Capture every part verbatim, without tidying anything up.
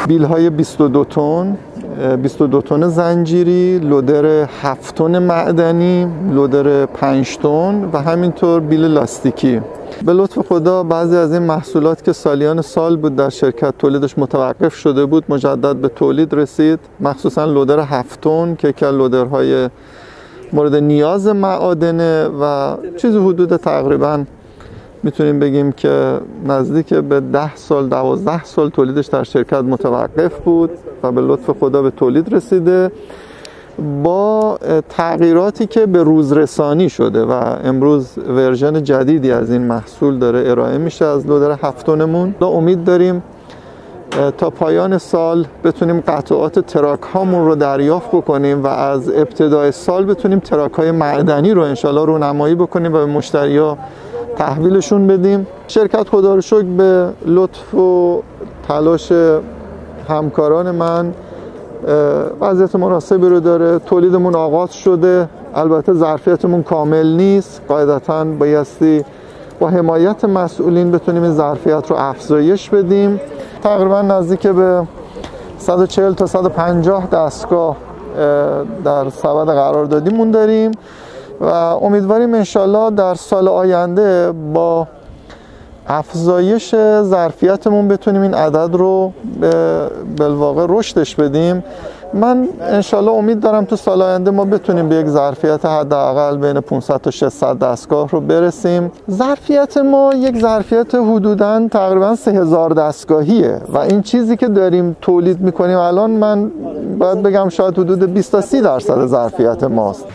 بیل های بیست و دو تن، بیست و دو تن زنجیری، لودر هفت تن معدنی، لودر پنج تن و همینطور بیل لاستیکی. به لطف خدا بعضی از این محصولات که سالیان سال بود در شرکت تولیدش متوقف شده بود مجدد به تولید رسید، مخصوصا لودر هفت تن که که لودرهای مورد نیاز معادنه و چیزی حدود تقریبا میتونیم بگیم که نزدیک به ده سال دوازده سال تولیدش در شرکت متوقف بود و به لطف خدا به تولید رسیده با تغییراتی که به روز رسانی شده و امروز ورژن جدیدی از این محصول داره ارائه میشه از لودر هفت تنمون. امید داریم تا پایان سال بتونیم قطعات تراک هامون رو دریافت بکنیم و از ابتدای سال بتونیم تراک های معدنی رو انشالله رونمایی بکنیم و به مشتری‌ها تحویلشون بدیم. شرکت خدا رو شکر به لطف و تلاش همکاران من وضعیت مناسبی رو داره. تولیدمون آغاز شده، البته ظرفیتمون کامل نیست، قاعدتاً بایستی با حمایت مسئولین بتونیم این ظرفیت رو افزایش بدیم. تقریبا نزدیک به صد و چهل تا صد و پنجاه دستگاه در سبد قراردادیمون داریم و امیدواریم انشالله در سال آینده با افزایش ظرفیتمون بتونیم این عدد رو به بالواقع رشدش بدیم. من انشالله امید دارم تو سال آینده ما بتونیم به یک ظرفیت حداقل بین پانصد تا ششصد دستگاه رو برسیم. ظرفیت ما یک ظرفیت حدوداً تقریباً سه هزار دستگاهیه و این چیزی که داریم تولید میکنیم الان من باید بگم شاید حدود بیست تا سی درصد ظرفیت ماست.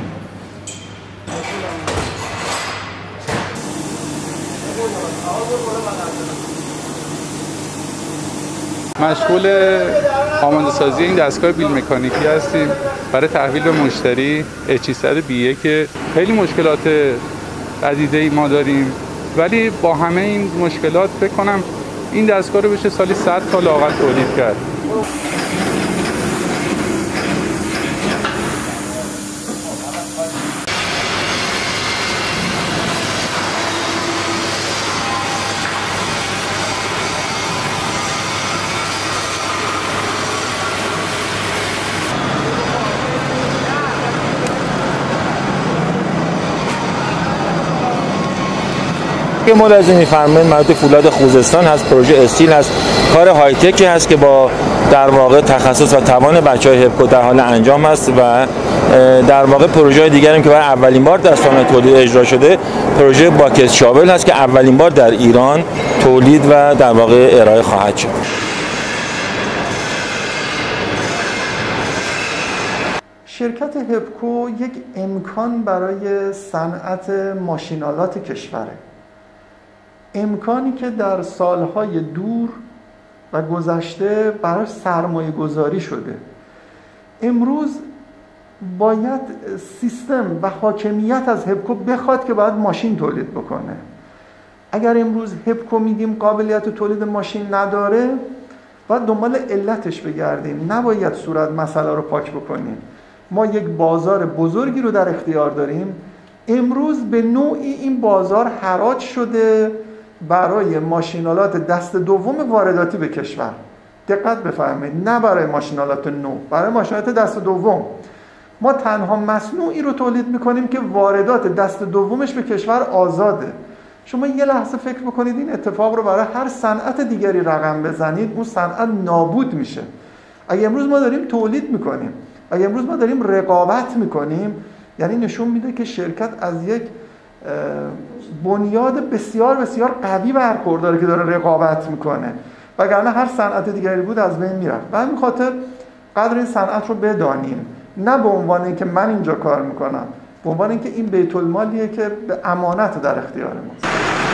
مشغول آماده سازی این دستگاه بیل مکانیکی هستیم برای تحویل به مشتری اچ صد بی یک که خیلی مشکلات عدیده‌ای ما داریم، ولی با همه این مشکلات فکر کنم این دستگاه رو بشه سالی صد تا لااقل تولید کرد. که ملاحظه می‌فرمایید مربوط فولاد خوزستان هست، پروژه استیل هست، کار های تکی هست که با در واقع تخصص و توان بچه‌های هپکو در حال انجام است و در واقع پروژه دیگری هم که برای اولین بار در سالن تولید اجرا شده پروژه باکس شاول هست که اولین بار در ایران تولید و در واقع ارائه خواهد شد. شرکت هپکو یک امکان برای صنعت ماشین‌آلات کشوره، امکانی که در سالهای دور و گذشته برای سرمایه گذاری شده. امروز باید سیستم و حاکمیت از هپکو بخواد که باید ماشین تولید بکنه. اگر امروز هپکو میگیم قابلیت تولید ماشین نداره، باید دنبال علتش بگردیم، نباید صورت مسئله رو پاک بکنیم. ما یک بازار بزرگی رو در اختیار داریم. امروز به نوعی این بازار حراج شده برای ماشین‌آلات دست دوم وارداتی به کشور. دقت بفرمایید، نه برای ماشین‌آلات نو، برای ماشین‌آلات دست دوم. ما تنها مصنوعی رو تولید می‌کنیم که واردات دست دومش به کشور آزاده. شما یه لحظه فکر بکنید این اتفاق رو برای هر صنعت دیگری رقم بزنید، اون صنعت نابود میشه. اگه امروز ما داریم تولید می‌کنیم، اگه امروز ما داریم رقابت می‌کنیم، یعنی نشون میده که شرکت از یک بنیاد بسیار بسیار قوی برخورداره که داره رقابت میکنه، وگرنه هر صنعت دیگری بود از بین میرفت. و همین خاطر قدر این صنعت رو بدانیم، نه به عنوان اینکه من اینجا کار میکنم، به عنوان اینکه این بیت المالیه که به امانت در اختیار ماست.